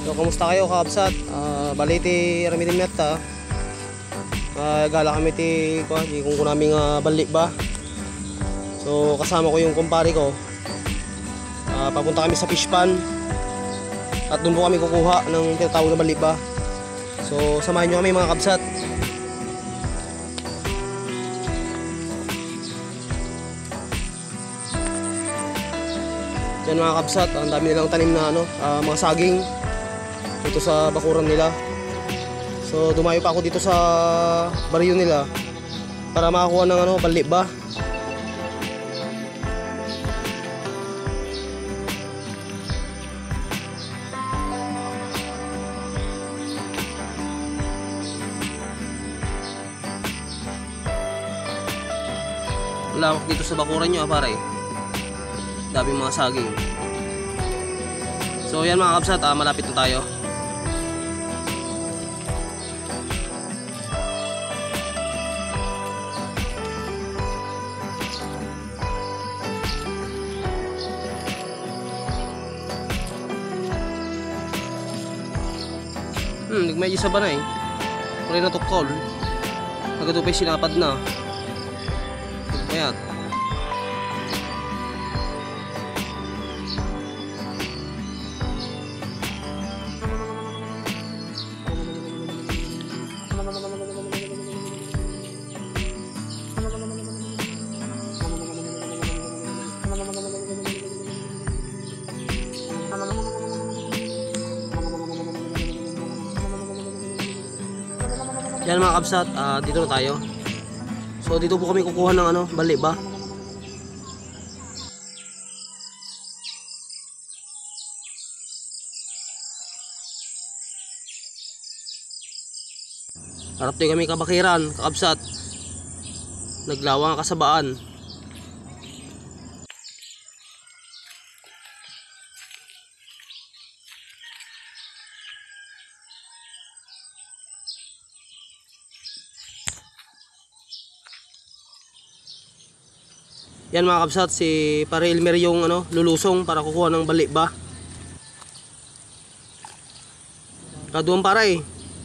So kumusta kayo kaabsat? Baliti ramitin meta. Gala kami ti kung kunaming balik ba. So kasama ko yung kumpare ko. Papunta kami sa fish pan. At doon po kami kukuha ng tinatawag na balik ba. So samahan nyo kami mga kabsat. Yan mga kabsat, ang dami nilang tanim na mga saging dito sa bakuran nila. So dumayo pa ako dito sa baryo nila para makakuha ng balik ba. Lawak dito sa bakuran nyo pare. Dami mga saging. So yan mga kabsat, malapit na tayo. Nagmedyo sa ba na eh. Puri na tukol. Nagatupay sinapad na. Ayan. Yan mga kabsat, dito na tayo. So dito po kami kukuha ng balik ba. Harap tayo kami kabakiran, kakabsat. Naglawang kasabaan. Yan mga kabsat, si Pare Elmer yung lulusong para kukuha ng balik ba. Kaduang pare.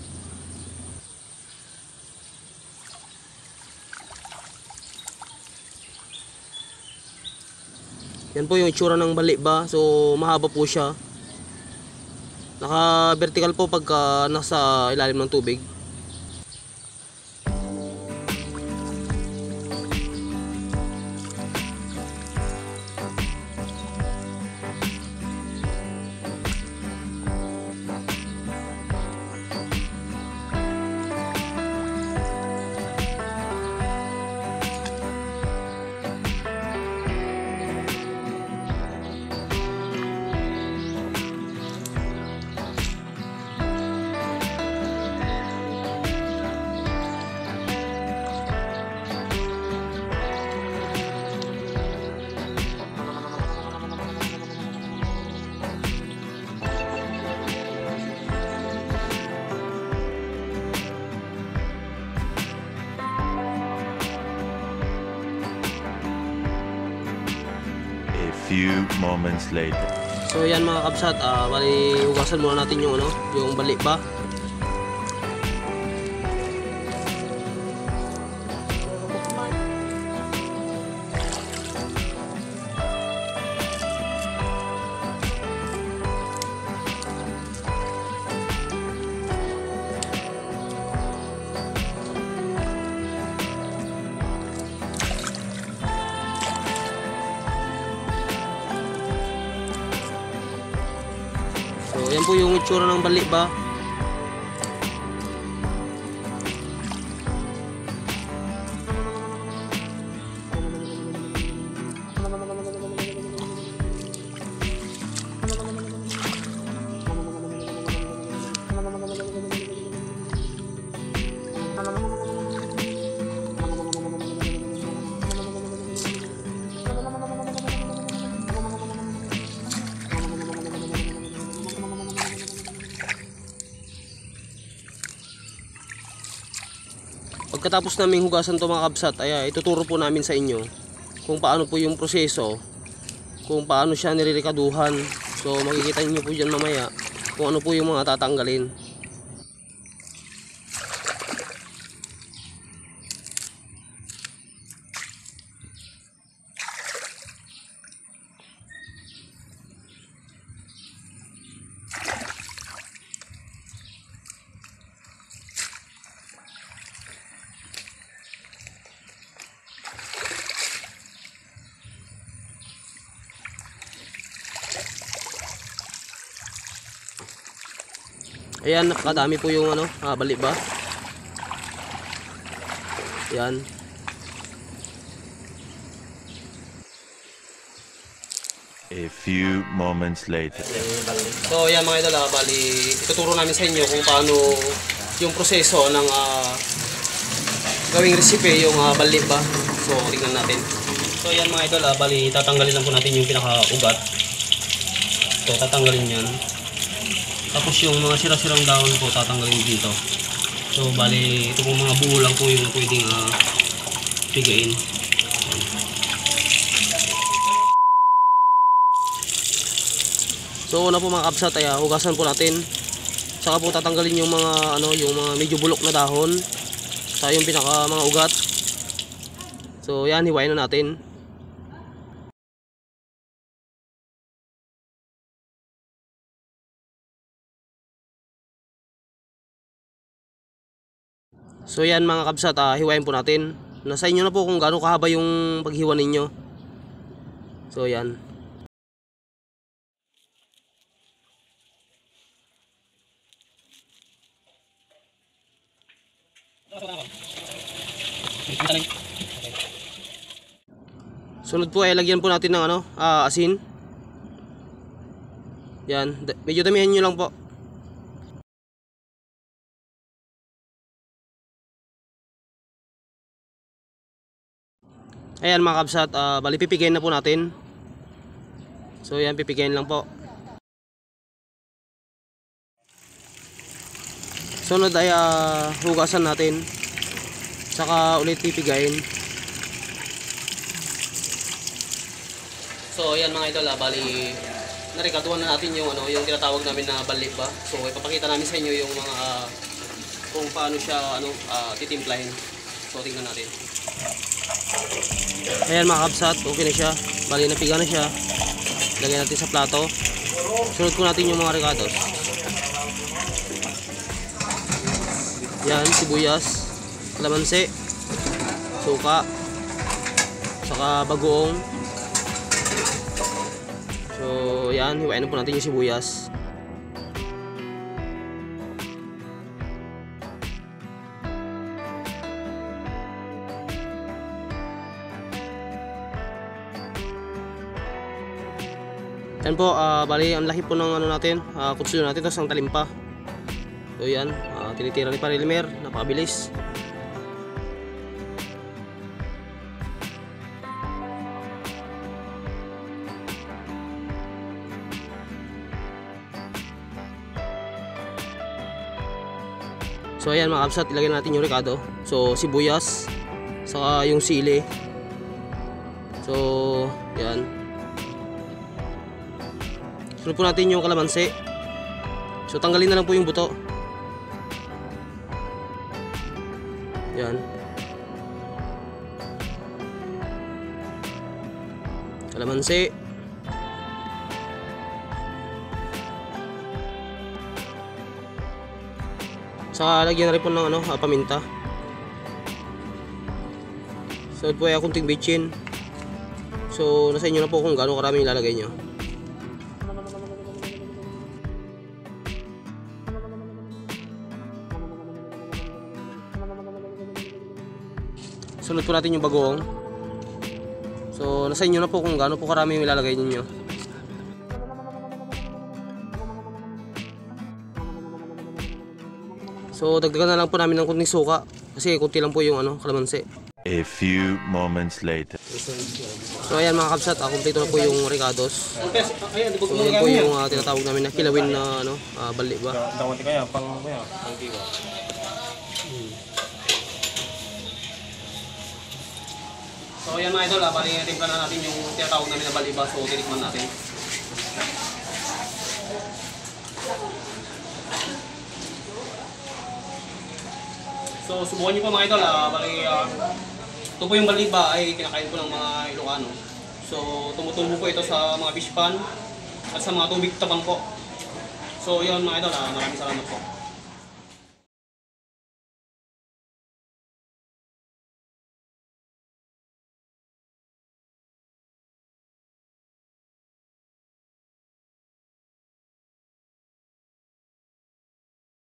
Yan po yung itsura ng balik ba. So mahaba po siya. Naka vertical po pagka nasa ilalim ng tubig. Few moments later. So yan mga kabsat, bali hugasan muna natin yung yung balik ba. So yan po yung itsura ng balik ba. Pagkatapos namin hugasan ito mga kabsat, ay ituturo po namin sa inyo kung paano po yung proseso, kung paano siya nirerekaduhan. So makikita niyo po dyan mamaya kung ano po yung mga tatanggalin. Ayan, napakadami po yung ano, bali ba? Ayan. A few moments later. So ayan mga idol, bali ituturo namin sa inyo kung paano yung proseso ng gawing recipe yung bali ba. So tingnan natin. So ayan mga idol, bali tatanggalin lang po natin yung pinaka-ugat. So tatanggalin yan. Tapos yung mga sira-sirang dahon po tatanggalin dito. So bali ito pong mga buo lang po yung pwedeng pigain. So una po mga kabsat ay hugasan po natin. Saka po tatanggalin yung mga yung mga medyo bulok na dahon. Sa yung pinaka mga ugat. So yan, hiwain na natin. So yan mga kabsat, hiwain po natin. Nasa inyo na po kung gaano kahaba yung paghiwa ninyo. So yan. Sunod po ay lagyan po natin ng asin. Yan, medyo damihan nyo lang po. Ayan mga kabsat, bali pipigayin na po natin. So yan, pipigayin lang po. Sunod ay hugasan natin. Saka ulit pipigayin. So ayan mga idol, bali narikaduhan na natin yung yung tinatawag namin na bali ba. So ipapakita namin sa inyo yung mga kung paano siya titimplahin. So tingnan natin. Ayan mga kabsat, okay na siya. Bali napiga na siya. Lagyan natin sa plato. Sunod po natin yung mga ricados. Yan, sibuyas, kalamansi, suka, saka bagoong. So yan, hiwain na po natin yung sibuyas. Yan po, bali ang laki po ng natin, kutsilyo natin, tapos ang talim pa. So yan, tinitira ni Parilimer, napakabilis. So ayan mga kabsat, ilagay natin yung ricado. So sibuyas, saka yung sili. So yan. Sunod po natin yung kalamansi. So tanggalin na lang po yung buto. Yan. Kalamansi. Saka lagyan na rin po ng paminta. Sunod po ay kunting bitchin. So nasa inyo na po kung gaano karami ilalagay nyo. Sunod po natin yung bagoong. So nasa inyo na po kung gaano po karami yung ilalagay niyo. So dagdagan na lang po namin ng kunting suka kasi kunti lang po yung kalamansi. A few moments later. So ayan mga kabsat, kumpleto na po yung ricados. So yan po yung tinatawag namin na kilawin na bali ba. So ayan mga idol, bali timpla na natin yung tinatawag namin na bali ba. So tinikman natin. So, subukan niyo po mga idol. Ito po yung baliba ay kinakain po ng mga Ilocano. So, tumutubo po ito sa mga fish pan at sa mga tubig tabang po. So, yun mga idol. Maraming salamat po.